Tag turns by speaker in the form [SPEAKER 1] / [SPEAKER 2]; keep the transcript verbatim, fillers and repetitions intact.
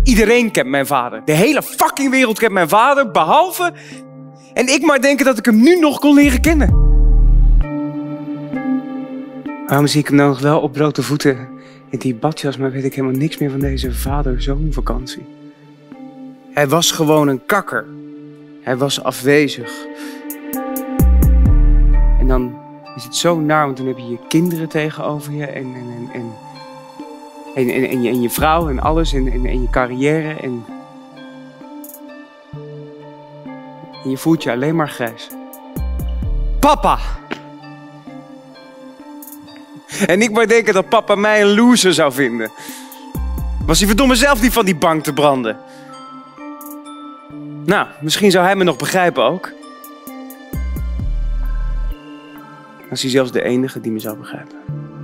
[SPEAKER 1] Iedereen kent mijn vader. De hele fucking wereld kent mijn vader, behalve... En ik maar denken dat ik hem nu nog kon leren kennen. Waarom zie ik hem nou nog wel op blote voeten in die badjas, maar weet ik helemaal niks meer van deze vader-zoon vakantie? Hij was gewoon een kakker. Hij was afwezig. En dan is het zo naar, want dan heb je je kinderen tegenover je en, en, en, en, en, en, en, je, en je vrouw en alles en, en, en je carrière en... En je voelt je alleen maar grijs. Papa! En ik maar denken dat papa mij een loser zou vinden. Was hij verdomme zelf niet van die bank te branden? Nou, misschien zou hij me nog begrijpen ook. Was hij zelfs de enige die me zou begrijpen.